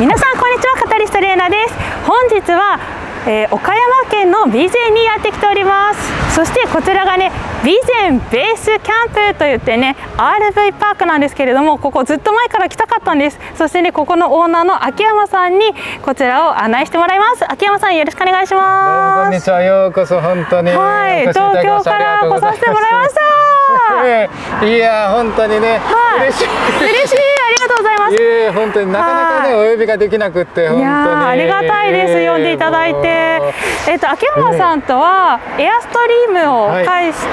皆さんこんにちは、カタリストレーナです。本日は、岡山県の備前にやってきております。そしてこちらがね、備前ベースキャンプといってね、 RV パークなんですけれども、ここずっと前から来たかったんです。そしてね、ここのオーナーの秋山さんにこちらを案内してもらいます。秋山さん、よろしくお願いします。 こんにちは、ようこそ本当に、 はい、東京から来させてもらいました。 いや本当にね、 はい、 嬉しいありがとうございます。 本当になかなかね、お呼びができなくって本当にありがたいです。呼んでいただいて、秋山さんとはエアストリームを介して、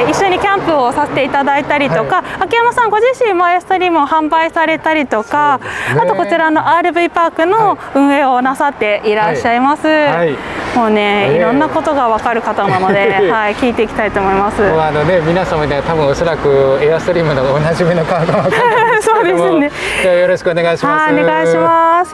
一緒にキャンプをさせていただいたりとか、秋山さんご自身もエアストリームを販売されたりとか、あとこちらの RV パークの運営をなさっていらっしゃいます。もうね、いろんなことが分かる方なので、聞いていきたいと思います。 皆様には多分おそらくエアストリームのおなじみの顔が分かるんですけども、 そうですね。 よろしくお願いします。 お願いします。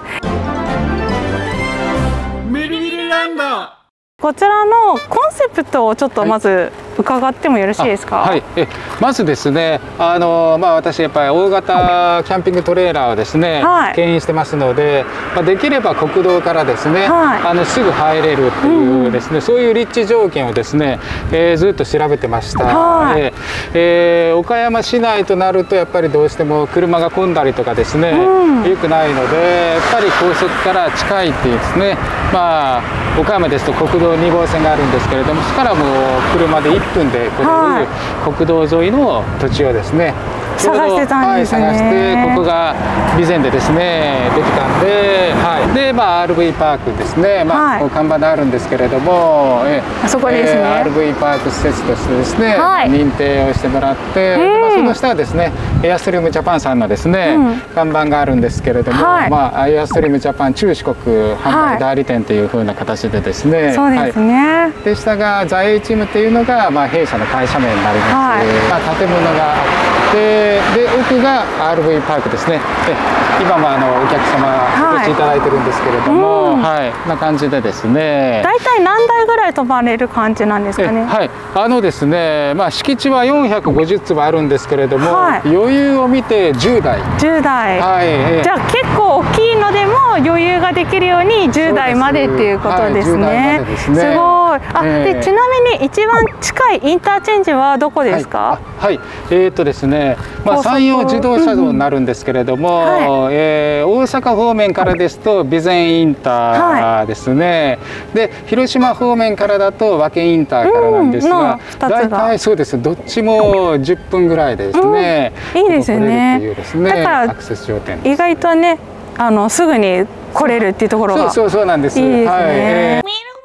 みるみるランド。 こちらのコンセプトをちょっとまず伺ってもよろしいですか。 はい、まずですね、私やっぱり大型キャンピングトレーラーをですね、牽引してますので、できれば国道からですね、すぐ入れるっていうですね、そういう立地条件をですね、ずっと調べてました。岡山市内となるとやっぱりどうしても車が混んだりとかですね、良くないので、やっぱり高速から近いっていうですね、岡山ですと国道2号線があるんですけれども、そこからもう車で1分で来れる国道沿いの土地をですね、 探してたんですね。 探してここが備前でですねできたんで、でRV パークですね、看板であるんですけれども、 そこですね、 RV パーク施設としてですね、認定をしてもらって、その下はですねエアストリームジャパンさんのですね、看板があるんですけれども、エアストリームジャパン中四国販売代理店というふうな形でですね、 そうですね。 で下が在営チームっていうのが弊社の会社名になります。建物があってで奥が RV パークですね。今もお客様お越しいただいてるんですけれども、こんな感じでですね。 大体何台ぐらい飛ばれる感じなんですかね。 ですね、敷地は450坪あるんですけれども、余裕を見て10台。10台。じゃあ結構大きいのでも余裕ができるように10台までっていうことですね。すごい。でちなみに一番近いインターチェンジはどこですか。ですね、山陽自動車道になるんですけれども、大阪方面からですと備前インターですね、で広島方面からだと和気インターからなんですが、大体そうです、どっちも10分ぐらいですね。 いいですよね。だからアクセス条件意外とね、すぐに来れるっていうところがそうなんです。 いいですね。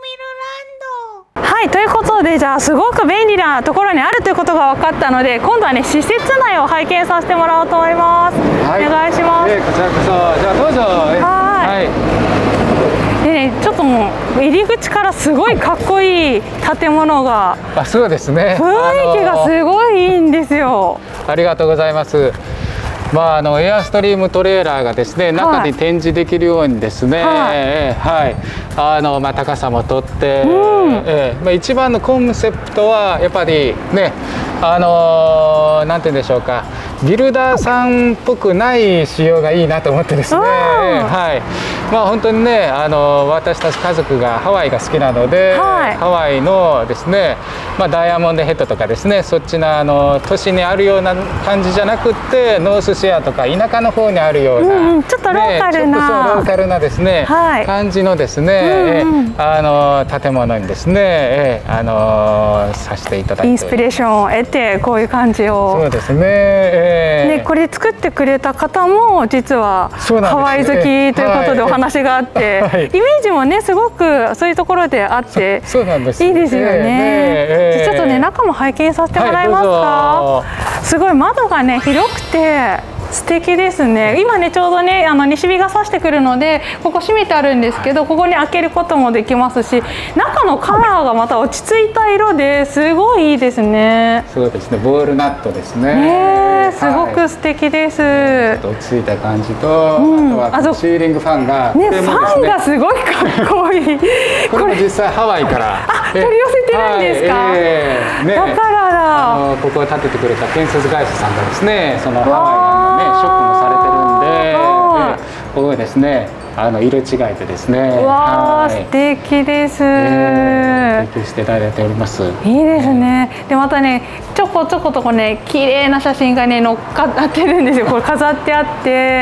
ということで、じゃあすごく便利なところにあるということが分かったので、今度はね施設内を拝見させてもらおうと思います。お願いします。 こちらこそ、じゃあどうぞ。 でね、ちょっともう入り口からすごいかっこいい建物が、 そうですね、 雰囲気がすごいいいんですよ。 ありがとうございます。エアストリームトレーラーがですね、中に展示できるようにですね、高さもとって、一番のコンセプトはやっぱりね、なんて言うんでしょうか、ビルダーさんっぽくない仕様がいいなと思ってですね、本当にね、私たち家族がハワイが好きなので、ハワイのですね、ダイヤモンドヘッドとかですね、そっちの都市にあるような感じじゃなくって、ノースシアとか田舎の方にあるような、 ちょっとローカルな、 ローカルなですね、感じのですね、建物にですね、させていただいて、 インスピレーションを得てこういう感じを。 そうですね。 これ作ってくれた方も実はハワイ好きということでお話があって、イメージもねすごくそういうところであっていいですよね。ちょっとね中も拝見させてもらえますか。すごい窓がね広くて素敵ですね。今ねちょうどね西日が差してくるのでここ閉めてあるんですけど、ここに開けることもできますし、中のカラーがまた落ち着いた色ですごいいいですね。 そうですね、ボールナットですね。 すごく素敵です。 落ち着いた感じと、あとはシーリングファンが、 ファンがすごいかっこいい。 これも実際ハワイから取り寄せてるんですか。だからだ。 ここを建ててくれた建設会社さんがですね、そのハワイのねショップもされてるんで、 をですね色違いでですね。 わあ、素敵です。 提供していただいております。 いいですね。でまたね、ちょこちょことこね、綺麗な写真がね載っかってるんですよ。これ飾ってあって、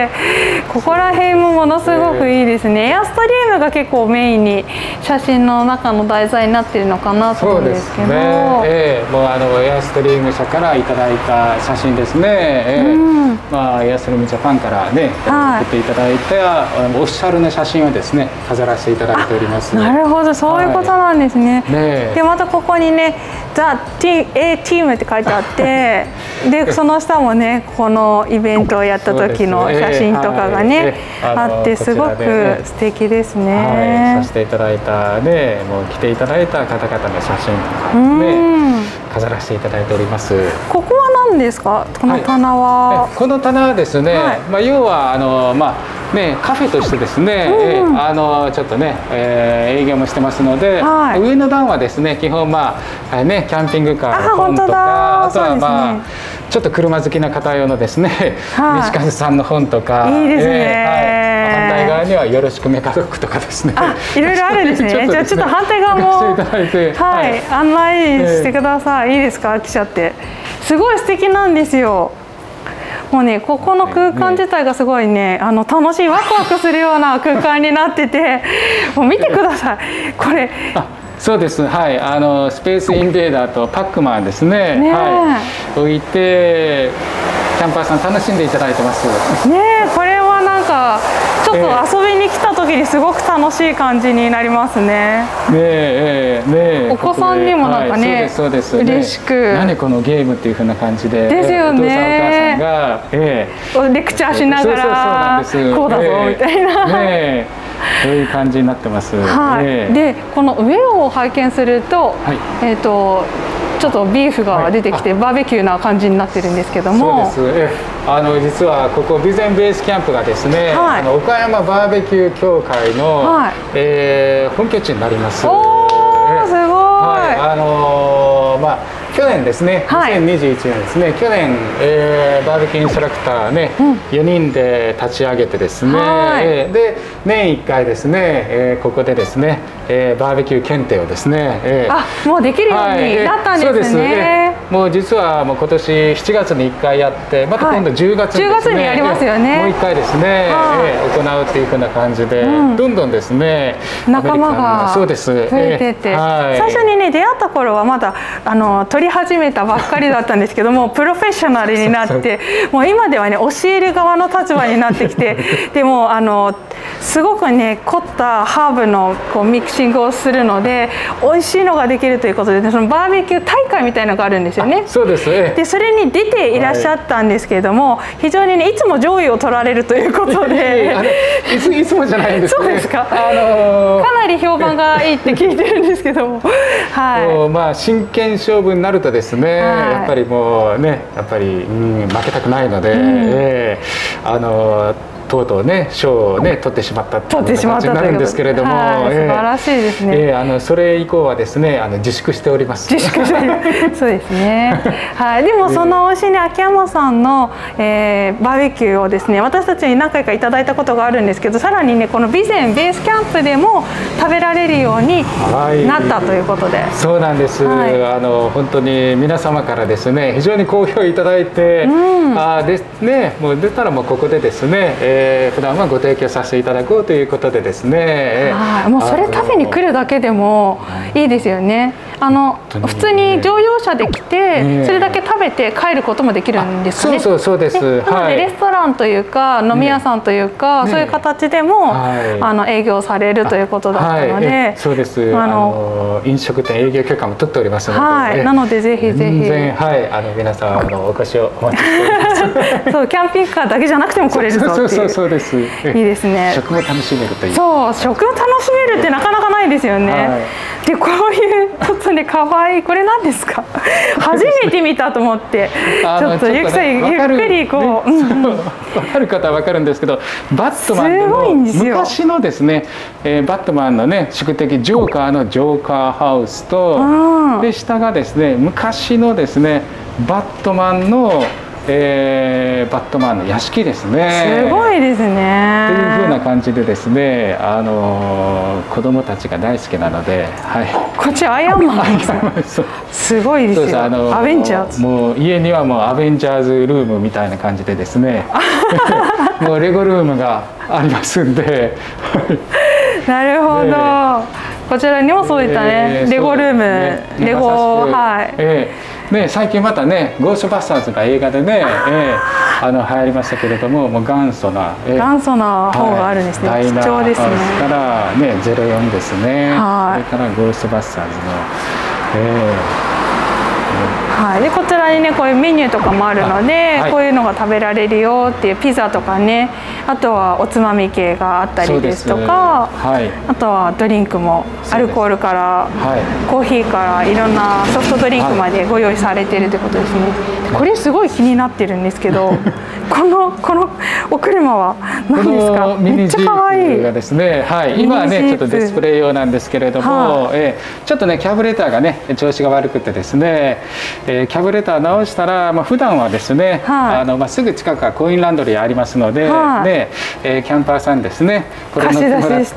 ここら辺もものすごくいいですね。エアストリームが結構メインに写真の中の題材になってるのかなと思うんですけど。もうエアストリーム社からいただいた写真ですね。まあエアストリームジャパンからね送っていただいたオフィシャルな写真をですね飾らせていただいております。 なるほど、そういうことなんですね。でまたここにね「ザ・A チーム」って書いてあってでその下もねこのイベントをやった時の写真とかがねあってすごく素敵ですね。 させていただいたね、もう来ていただいた方々の写真とかね飾らせていただいております。 ここは何ですか？この棚は。 この棚はですね、まあ要はね、カフェとしてですね、ちょっとね、営業もしてますので、上の段はですね基本キャンピングカーの本とか、あとはちょっと車好きな方用のですね、西風さんの本とか、 いいですね。 反対側にはよろしくメカドックとかですね。 いろいろあるんですね。じゃあちょっと反対側も案内してください。いいですか？来ちゃって。すごい素敵なんですよ。もうね、ここの空間自体がすごいね、楽しいワクワクするような空間になってて、もう見てください。これ。 そうです。はい、スペースインベーダーとパックマンですね。置いて、キャンパーさん楽しんでいただいてます。 ね、これはなんか。ちょっと遊びに来た時にすごく楽しい感じになりますね。お子さんにもなんかね、嬉しく。 何このゲームっていう風な感じで。 ですよね。 お父さんお母さんが、 レクチャーしながら、こうだぞみたいな。 そういう感じになってます。 で、この上を拝見すると、ちょっとビーフが出てきてバーベキューな感じになってるんですけども、 そうです。実はここ備前ベースキャンプがですね、岡山バーベキュー協会の本拠地になります。 おー、すごい。 去年ですね、2021年ですね、去年、バーベキューインストラクターね、4人で立ち上げてですね、で年1回ですね、ここでですね、バーベキュー検定をですね、 もうできるようになったんですね。 もう実はもう今年7月に1回やって、また今度10月にですね、 10月にやりますよね。 もう1回ですね、行うっていうふうな感じで、どんどんですね、 仲間が増えてて、最初にね出会った頃はまだ撮り始めたばっかりだったんですけども、プロフェッショナルになってもう今ではね教える側の立場になってきてでもすごくね凝ったハーブのこうミキシングをするので美味しいのができるということで、そのバーベキュー大会みたいなのがあるんですよね。 そうです。 でそれに出ていらっしゃったんですけれども、非常にねいつも上位を取られるということでいつもじゃないんですね。 そうですか。かなり評判がいいって聞いてるんですけども、 真剣勝負になるとですね、やっぱりもうねやっぱり負けたくないので、とうとうね賞をね取ってしまったっていう形になるんですけれども、 素晴らしいですね。 それ以降はですね自粛しております。 自粛してそうですね。でもその美味しいね秋山さんの、バーベキューをですね私たちに何回かいただいたことがあるんですけど、さらにねこの備前ベースキャンプでも食べられるようになったということで。 そうなんです。本当に皆様からですね非常に好評いただいて、ですねもう出たらもうここでですね。普段はご提供させていただこうということでですね、 もうそれ食べに来るだけでもいいですよね。普通に乗用車で来てそれだけ食べて帰ることもできるんですね。 そうです。 なのでレストランというか飲み屋さんというかそういう形でも営業されるということだったので、 そうです。飲食店営業許可も取っておりますので、 なのでぜひぜひ皆さんお越しをお待ちしております。 そうキャンピングカーだけじゃなくても来れるぞっていう。 そうです。いいですね。 食も楽しめるという。 そう、食を楽しめるってなかなかないですよね。で、こういうちょっとね可愛いこれ何ですか？初めて見たと思って、ちょっとゆきさんゆっくりこう。 分かる方は分かるんですけど、バットマンでも昔のですね、バットマンのね宿敵ジョーカーのジョーカーハウスと、で下がですね昔のですねバットマンのバットマンの屋敷ですね。 すごいですね。 という風な感じでですね、子供たちが大好きなので、はい。 こっちアイアンマン。すごいですよ。アベンジャーズ。 もう家にはもうアベンジャーズルームみたいな感じでですね。もうレゴルームがありますんで。 なるほど。こちらにもそういったね、レゴルーム、レゴ、はい。 ね、最近またね、ゴーストバスターズが映画でね、流行りましたけれども、もう元祖な方があるんですね。貴重ですね。 からね、04ですね。それからゴーストバスターズの。 はい、でこちらにねこういうメニューとかもあるので、こういうのが食べられるよっていうピザとかね、あとはおつまみ系があったりですとか、あとはドリンクもアルコールからコーヒーからいろんなソフトドリンクまでご用意されているということですね。これすごい気になってるんですけど、このお車は何ですか？めっちゃ可愛い。 がですね、はい、今はねちょっとディスプレイ用なんですけれども、ちょっとねキャブレターがね調子が悪くてですね、キャブレター直したら、普段はですね、すぐ近くはコインランドリーありますので、キャンパーさんですね、これ乗ってもらって、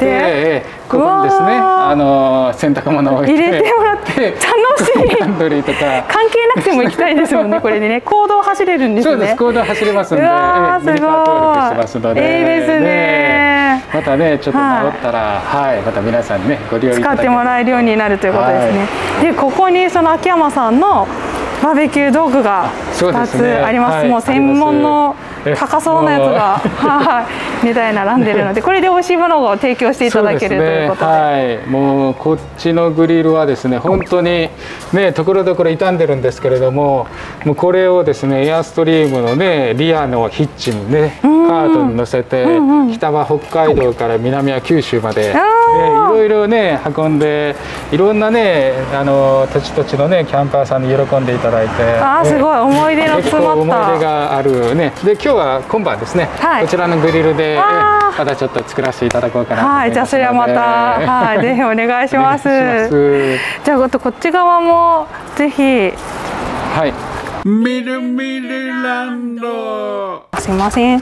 ここにですね、洗濯物を置いて入れてもらって楽しい。 ランドリーとか関係なくても行きたいですもんね。これでね、公道走れるんですね。 そうです、公道走れますんで、ミニカー登録してますので、 いいですね。 またね、ちょっと直ったら、また皆さんね、ご利用いただけ使ってもらえるようになるということですね。で、ここにその秋山さんのバーベキュー道具が2つあります。もう専門の高そうなやつが2台並んでるので、これで美味しいものを提供していただけるということで、 もうこっちのグリルはですね、本当にねところどころ傷んでるんですけれども、もうこれをですねエアストリームのねリアのヒッチにねカートに乗せて、北は北海道から南は九州までいろいろね運んで、いろんなね土地土地のねキャンパーさんに喜んでいただいて、 すごい思い出の詰まった思い出があるね。で今日は今晩ですね、こちらのグリルでまたちょっと作らせていただこうかなと思いますので、 じゃあそれはまたぜひお願いします。じゃあこっち側もぜひ。 みるみるランド。 すいません。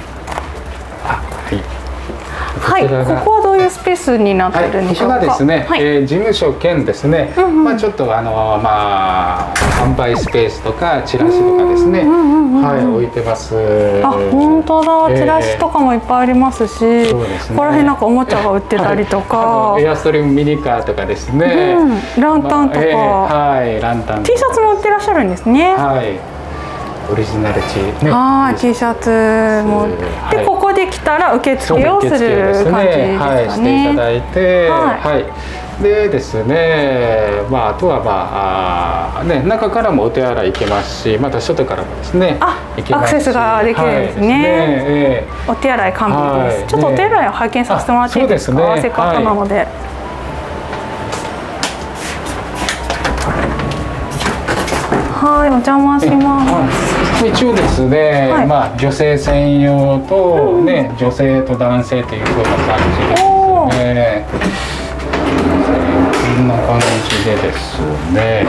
はい、ここはどういうスペースになってるんでしょうか。 ここがですね、事務所兼ですね、ちょっと販売スペースとかチラシとかですね、置いてます。 本当だ、チラシとかもいっぱいありますし、ここら辺なんかおもちゃが売ってたりとか、 エアストリームミニカーとかですね、 ランタンとか、 ランタン、 T シャツも売ってらっしゃるんですね。 オリジナルT T シャツも、でここで来たら受付をする感じですかね。 していただいて、でですね、あとは中からもお手洗い行けますし、また外からもですねアクセスができるんですね。お手洗い完備です。ちょっとお手洗いを拝見させてもらっていいですか。せっかくなので。お邪魔します。 一応ですね、女性専用とね、女性と男性というふうな感じですね。こんな感じでですね。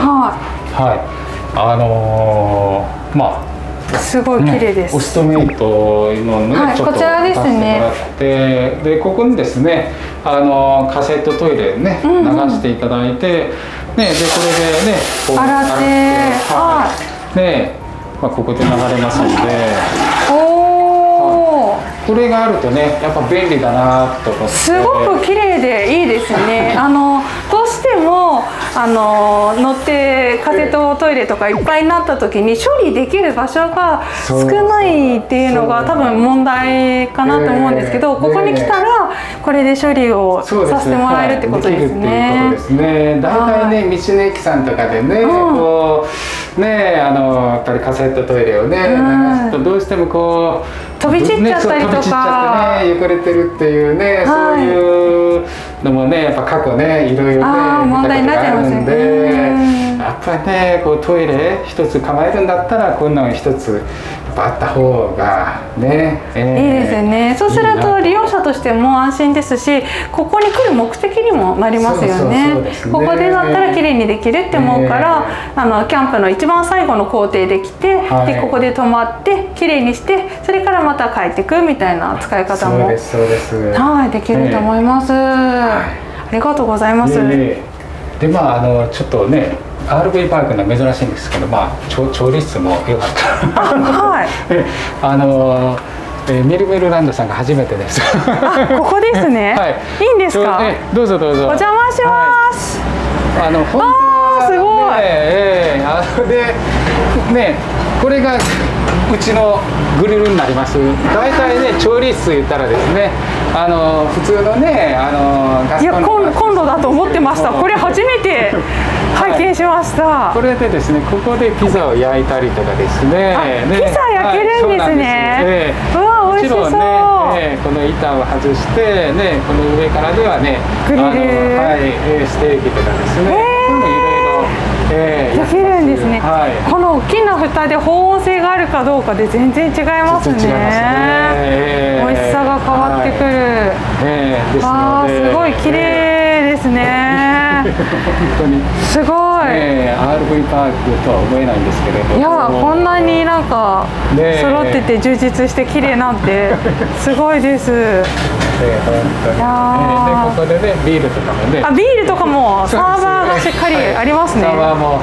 すごい綺麗です。 オストメイトのね、ちょっとこちらですね。 でここにですね、カセットトイレね流していただいて、でこれでね洗ってここで流れますので、これがあるとねやっぱ便利だなと思って。 すごく綺麗でいいですね。どうしても乗ってカセットトイレとかいっぱいになった時に処理できる場所が少ないっていうのが多分問題かなと思うんですけど、ここに来たらこれで処理をさせてもらえるってことですね。 大体ね道の駅さんとかでね、こうねやっぱりカセットトイレをね流すとどうしてもこう飛び散っちゃったりとか、 汚れてるっていうね、そういうのもねやっぱ過去ねいろいろね問題になっちゃいますよね。 やっぱりねこうトイレ一つ構えるんだったらこんなの一つぱあった方がね、 いいですよね。そうすると利用者としても安心ですし、ここに来る目的にもなりますよね。ここでだったら綺麗にできるって思うから、キャンプの一番最後の工程で来て、でここで泊まって綺麗にして、それからまた帰ってくみたいな使い方もできると思います。ありがとうございます。 でちょっとね、RV パークの珍しいんですけど、調理室も良かった。はい。ミルメルランドさんが初めてです。 ここですね。はい。いいんですか。 どうぞどうぞ。 お邪魔します。 本当すごい。 でね、これがうちのグリルになります。大体ね、調理室言ったらですね、普通のね、ガスコンロ。 いや、コンロだと思ってました。これ初めて拝見しました。 これでですね、ここでピザを焼いたりとかですね。 ピザ焼けるんですね。うわ、美味しそう。もちろんね、この板を外してね、この上からではね、グリル、 ステーキとかですね。 焼けるんですね。この大きな蓋で保温性があるかどうかで全然違いますね。美味しさが変わってくる。すごい綺麗ですね。本当にすごい。 RV パークとは思えないんですけれども。 いや、こんなになんか揃ってて充実して綺麗なんてすごいです。 ここでね、ビールとかもね。 ビールとかもサーバーがしっかりありますね。 サーバーも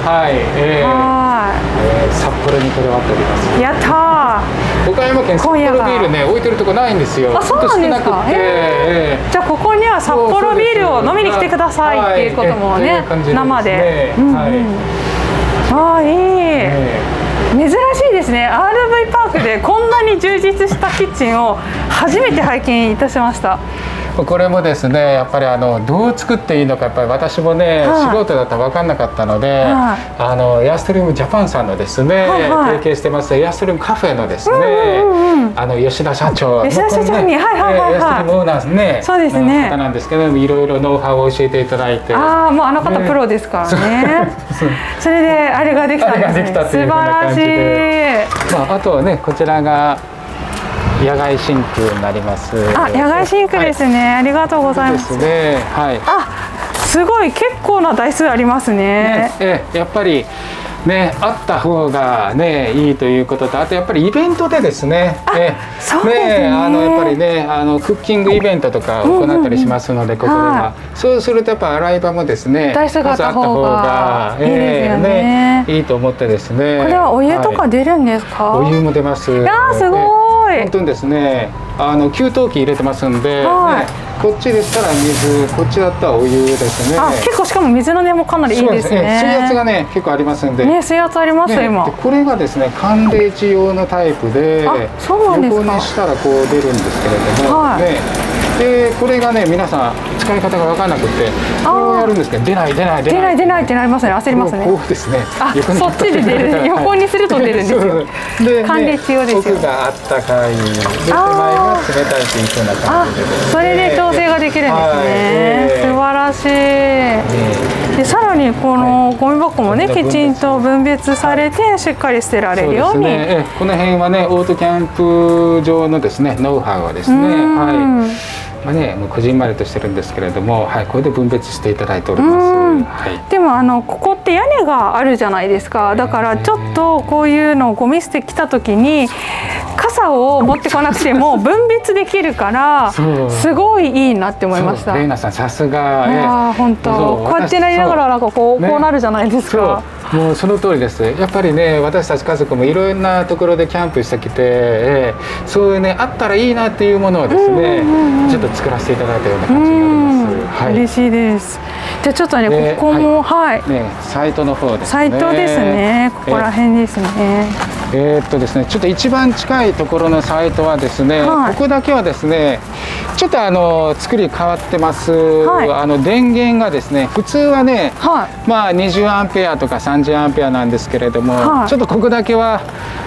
札幌にこだわっております。 やったー。 岡山県札幌ビールね、置いてるとこないんですよ。 そうなんですか。じゃあここには札幌ビールを飲みに来てくださいっていうこともね、生で。いい。珍しいですね。RV パークでこんなに充実したキッチンを初めて拝見いたしました。 これもですね、やっぱりどう作っていいのか、やっぱり私もね、素人だったら分かんなかったので、エアストリームジャパンさんのですね、提携してますエアストリームカフェのですね、吉田社長、 吉田社長に、 エアストリームオーナーね、 そうですね、 方なんですけど、いろいろノウハウを教えていただいて、 もうあの方プロですからね。それであれができたんですね。素晴らしい。 あとはね、こちらが野外シンクになります。 野外シンクですね。ありがとうございます。すごい結構な台数ありますね。 やっぱりね、あった方がねいいということと、あとやっぱりイベントでですね、やっぱりねクッキングイベントとか行ったりしますので、ここでそうするとやっぱ洗い場もですね、 台数があった方がいいですよね。 いいと思ってですね。 これはお湯とか出るんですか？ お湯も出ます。 すごい。 本当にですね、給湯器入れてますんで、こっちでしたら水、こっちだったらお湯ですね。 結構しかも水の出もかなりいいですね。 水圧がね結構ありますんで。 水圧あります今。 これがですね寒冷地用のタイプで、横にしたらこう出るんですけれども、でこれがね皆さん使い方が分からなくて、これをやるんですけど出ないってなりますね。焦りますね。 こうですね。 そっちで出る。横にすると出るんですよ。寒冷地用ですよ。 奥があったかい、で手前が冷たいというような感じで。 それで調整ができるんですね。素晴らしい。でさらにこのゴミ箱もねきちんと分別されてしっかり捨てられるように。 この辺はねオートキャンプ場のですねノウハウはですね、もうこじんまりとしてるんですけれども、これで分別していただいております。 でもここって屋根があるじゃないですか。だからちょっとこういうのをゴミ捨て来た時に傘を持ってこなくても分別できるからすごいいいなって思いました。 レイナさんさすが。 本当こうやってなりながらなんかこうなるじゃないですか。 もうその通りです。やっぱりね私たち家族もいろんなところでキャンプしてきて、そういうねあったらいいなっていうものをですねちょっと作らせていただいたような感じになります。 嬉しいです。じゃあちょっとねここもサイトの方ですね。 サイトですね。ここら辺ですね。 ですねちょっと一番近いところのサイトはですね、ここだけはですねちょっと作り変わってます。電源がですね普通はね、20アンペアとか30アンペアなんですけれども、ちょっとここだけは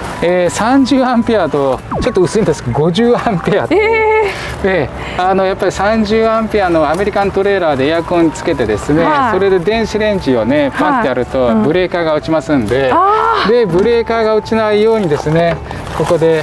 30アンペアとちょっと薄いんですけど50アンペアで、やっぱり30アンペアのアメリカントレーラーでエアコンつけてですね、それで電子レンジをねパンってやるとブレーカーが落ちますんで、でブレーカーが落ちないようにですねここで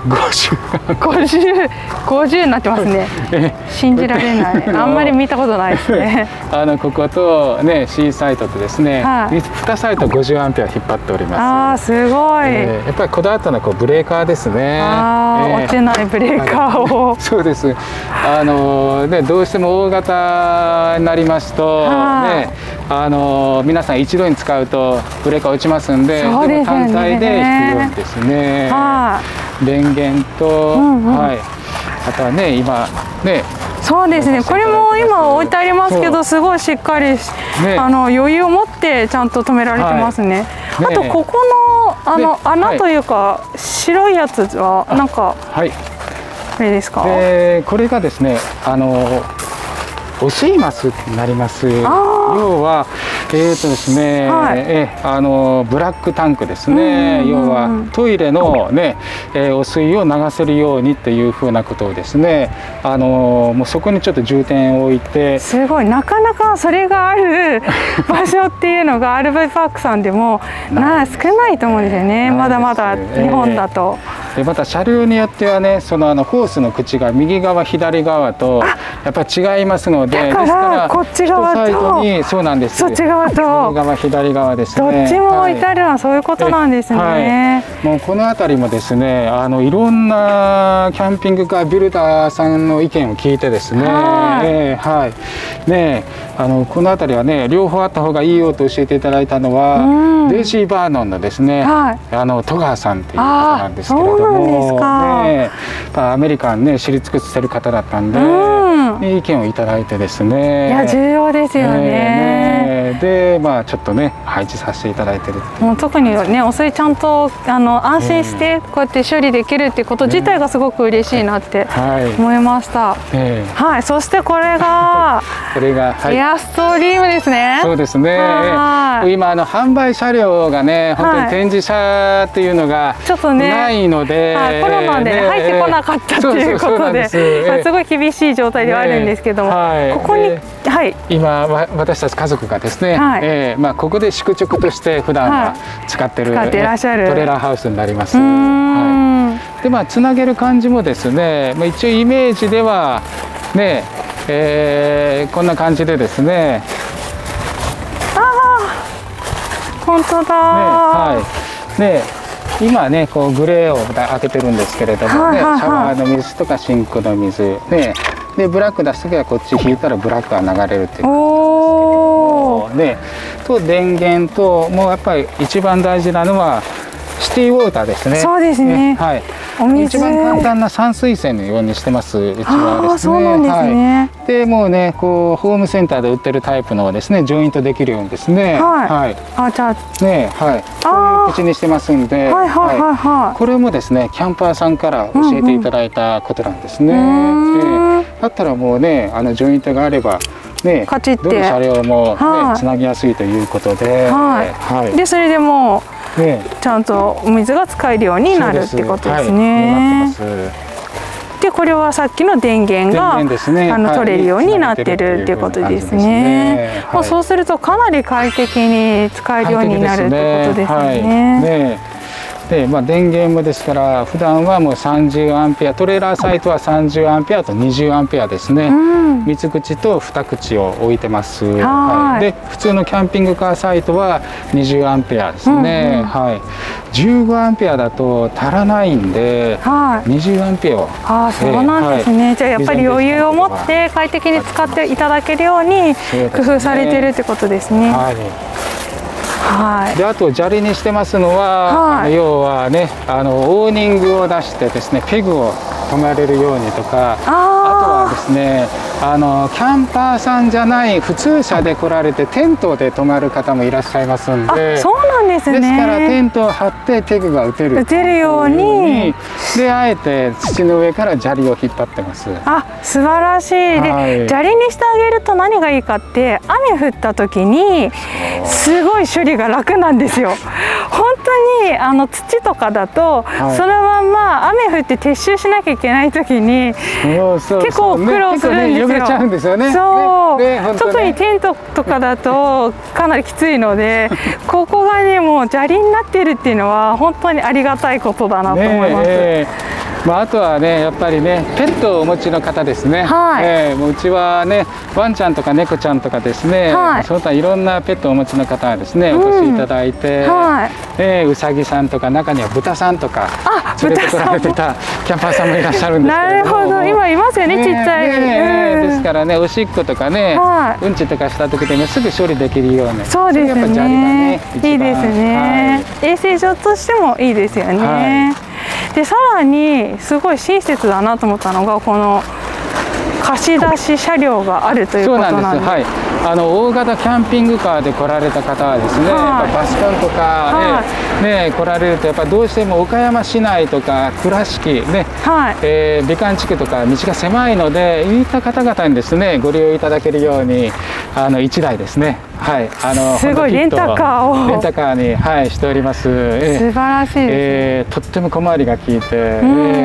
50になってますね。信じられない。あんまり見たことないですね。 こことね C サイトとですね、2サイト50アンペア引っ張っております。 ああ、すごい。 やっぱりこだわったのはブレーカーですね。 落ちないブレーカーを。 そうです。ね、どうしても大型になりますとね、皆さん一度に使うとブレーカー落ちますんで、でも単体で引くようにですね。電源と、あとはね、今ね。 そうですね。これも今置いてありますけど、すごいしっかり余裕を持ってちゃんと止められてますね。あとここの穴というか白いやつはなんかあれですか？ これがですね、お水マスになります。要はですね、ブラックタンクですね。要はトイレのね、お水を流せるようにっていうふうなことをですね、もうそこにちょっと重点を置いて。すごい、なかなかそれがある場所っていうのがRVパークさんでも少ないと思うんですよね。まだまだ日本だと。 また車両によってはね、そのホースの口が右側左側とやっぱり違いますので、 だからこっち側とそうなんです。 そっち側と右側左側ですね。 どっちも置いてあるのはそういうことなんですね。 もうこの辺りもですね、いろんなキャンピングカービルダーさんの意見を聞いてですね、この辺りはね、両方あった方がいいよと教えていただいたのは、デイジー・バーノンのですね、戸川さんっていう方なんですけれども、アメリカンね知り尽くしてる方だったんで、意見をいただいてですね。 いや、重要ですよね。 で、ちょっとね配置させていただいてる。 もう特にね、お水ちゃんと安心してこうやって処理できるっていうこと自体がすごく嬉しいなって思いました。はい、そしてこれがエアストリームですね。 そうですね。今販売車両がね、本当に展示車っていうのがちょっとねないので、 コロナで入ってこなかったっていうことで、すごい厳しい状態ではあるんですけども、ここに今私たち家族がですね、ここで宿直として普段は使ってるトレーラーハウスになります。で、つなげる感じもですね、一応イメージではね、こんな感じでですね。 本当だ。 今ね、こうグレーを開けてるんですけれどもね、シャワーの水とかシンクの水ね、でブラック出すときはこっち引いたらブラックが流れるっていう感じですけども、と電源と、もうやっぱり一番大事なのはシティウォーターですね。 そうですね。 一番簡単な散水栓のようにしてます。うちはですね。 でもうね、こうホームセンターで売ってるタイプのですね、ジョイントできるようにですね。じゃあね、こういう口にしてますんで、これもですね、キャンパーさんから教えていただいたことなんですね。だったらもうね、ジョイントがあれば。ね、どの車両もつなぎやすいということで、 でそれでもちゃんとお水が使えるようになるってことですね。でこれはさっきの電源が取れるようになってるっていうことですね。そうするとかなり快適に使えるようになるってことですね。 で電源もですから普段はもう30アンペア、トレーラーサイトは30アンペアと20アンペアですね。3つ口と2口を置いてます。で普通のキャンピングカーサイトは20アンペアですね。15アンペアだと足らないんで、20アンペアを。 そうなんですね。じゃあやっぱり余裕を持って快適に使っていただけるように工夫されてるってことですね。 であと砂利にしてますのは、要はね、オーニングを出してですね、ペグを止めれるようにとか、あとはですね、キャンパーさんじゃない普通車で来られてテントで泊まる方もいらっしゃいますんで、 そうなんですね。 ですからテントを張ってペグが打てるように、 であえて土の上から砂利を引っ張ってます。 素晴らしい。で砂利にしてあげると何がいいかって、雨降った時にすごい処理が楽なんですよ。本当に土とかだと、そのまんま雨降って撤収しなきゃいけない時に結構苦労するんですよ。そう、特にテントとかだとかなりきついので、ここがねもう砂利になってるっていうのは本当にありがたいことだなと思います。 あとはね、やっぱりね、ペットをお持ちの方ですね。もううちはね、ワンちゃんとか猫ちゃんとかですね、その他いろんなペットをお持ちの方はですね、お越しいただいて、うさぎさんとか、中には豚さんとか連れてこられてたキャンパーさんもいらっしゃるんですけれども。 なるほど、今いますよね、ちっちゃい。 ですからね、おしっことかね、うんちとかした時でもすぐ処理できるように。 そうですね。いいですね。衛生上としてもいいですよね。でさらにすごい親切だなと思ったのが、この貸し出し車両があるということなんです。 大型キャンピングカーで来られた方はですね、バスコンとか来られるとやっぱどうしても岡山市内とか倉敷ね、美観地区とか道が狭いので、いった方々にですねご利用いただけるように1台ですね、 すごいレンタカーに、しております。 素晴らしいです。 とっても小回りが効いて、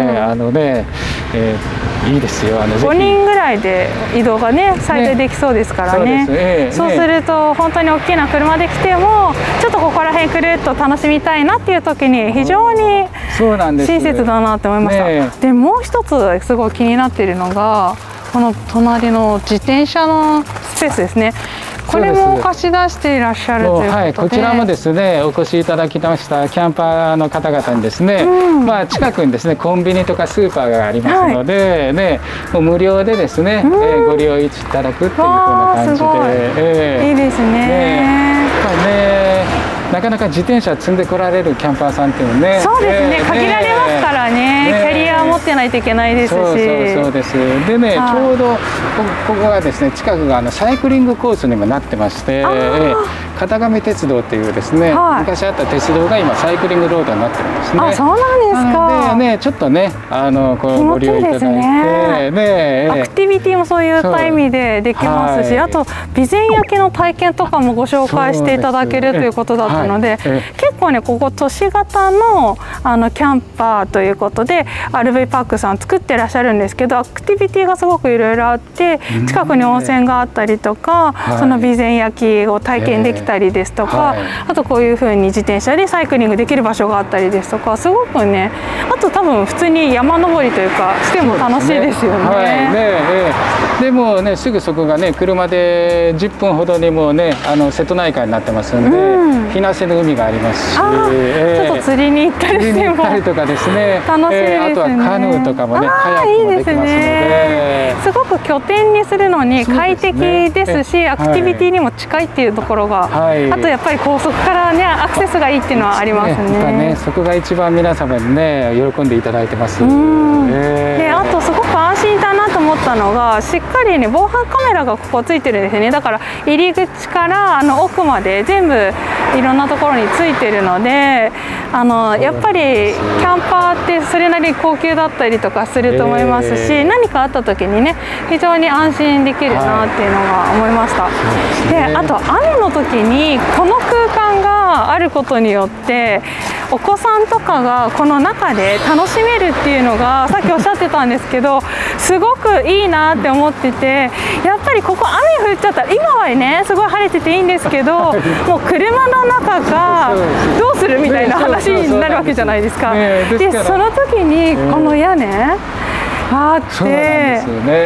いいですよ。 5人ぐらいで移動がね最大できそうですからね。そうすると本当に大きな車で来てもちょっとここら辺くるっと楽しみたいなっていう時に非常に親切だなって思いました。でもう一つすごい気になっているのが、この隣の自転車のスペースですね。これも貸し出していらっしゃるということで、 こちらもですねお越しいただきましたキャンパーの方々にですね、近くにですねコンビニとかスーパーがありますので、もう無料でですね、ご利用いただくっていうふうな感じで、 いいですね。 なかなか自転車積んでこられるキャンパーさんっていうのね、 そうですね、限られますからね、キャリア持ってないといけないですし。 そうです。でね、ちょうどここがですね近くがサイクリングコースにもなってまして、片上鉄道っていうですね、昔あった鉄道が今サイクリングロードになってるんですね。 そうなんですか。 でね、ちょっとねご利用いただいて、 アクティビティもそういった意味でできますし、あと備前焼きの体験とかもご紹介していただけるということだったので、結構ねここ都市型のキャンパーということで RV パークさん作ってらっしゃるんですけど、アクティビティがすごくいろいろあって、近くに温泉があったりとか、その備前焼きを体験できたりですとか、あとこういうふうに自転車でサイクリングできる場所があったりですとか、すごくね、あと多分普通に山登りというかしても楽しいですよね。 でもね、すぐそこがね車で10分ほどにもね瀬戸内海になってますので、日生の海がありますし、ちょっと釣りに行ったりしてもとかですね、 楽しいですね。 あとはカヌーとかもね、カヤックもできますので、 すごく拠点にするのに快適ですし、アクティビティにも近いっていうところが、あとやっぱり高速からねアクセスがいいっていうのはありますね。 そこが一番皆様にね喜んでいただいてます。 で、あとすごく安心だなと思ったのが、しっかりね防犯カメラがここついてるんですよね。だから入り口から奥まで全部いろんなところについてるので、やっぱりキャンパーってそれなりに高級だったりとかすると思いますし、何かあった時にね非常に安心できるなっていうのが思いました。で、あと雨の時にこの空間があることによってお子さんとかがこの中で楽しめるっていうのがさっきおっしゃってたんですけど、すごくいいなって思ってて、やっぱりここ雨降っちゃったら、今はねすごい晴れてていいんですけど、もう車の中がどうするみたいな話になるわけじゃないですか。でその時にこの屋根あって、で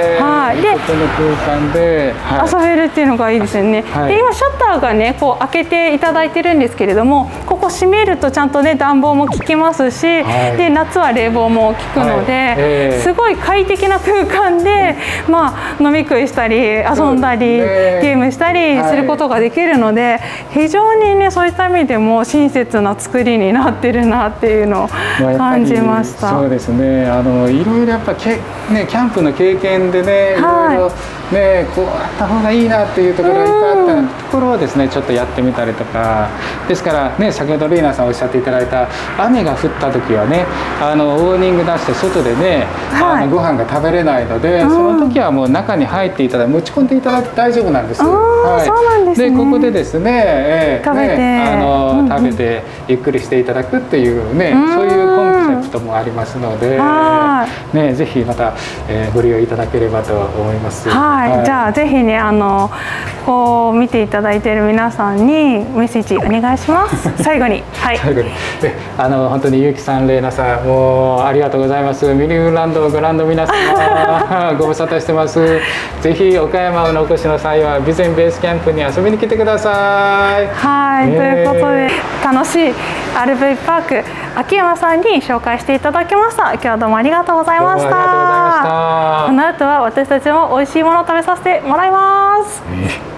遊べるっていうのがいいですよね。で、今シャッターがねこう開けていただいてるんですけれども、ここ閉めるとちゃんとね暖房も効きますし、で夏は冷房も効くので、すごい快適な空間で飲み食いしたり遊んだりゲームしたりすることができるので、非常にねそういった意味でも親切な作りになってるなっていうのを感じました。 そうですね。いろいろやっぱ計ね、キャンプの経験でね、いろいろね、こうあった方がいいなっていうところがいっぱいあったところをですね、ちょっとやってみたりとか。ですからね、先ほどリーナさんおっしゃっていただいた雨が降った時はね、ウォーニング出して外でね、ご飯が食べれないので、その時はもう中に入っていただいて持ち込んでいただいて大丈夫なんです。でここでですね、食べてゆっくりしていただくっていうね、そういうコンセプトもありますので、ね、ぜひまたご利用いただければと思います。 じゃあぜひね、こう見ていただいている皆さんにメッセージお願いします。最後に、 最後に、本当にゆうきさん、れいなさん、もうありがとうございます。ミニューランドをご覧の皆様、ご無沙汰してます。ぜひ岡山にお越しの際は備前ベースキャンプに遊びに来てください。 ということで楽しい RV パーク秋山さんに紹介していただきました。今日はどうもありがとうございました。この後は私たちも美味しいものを食べさせてもらいます。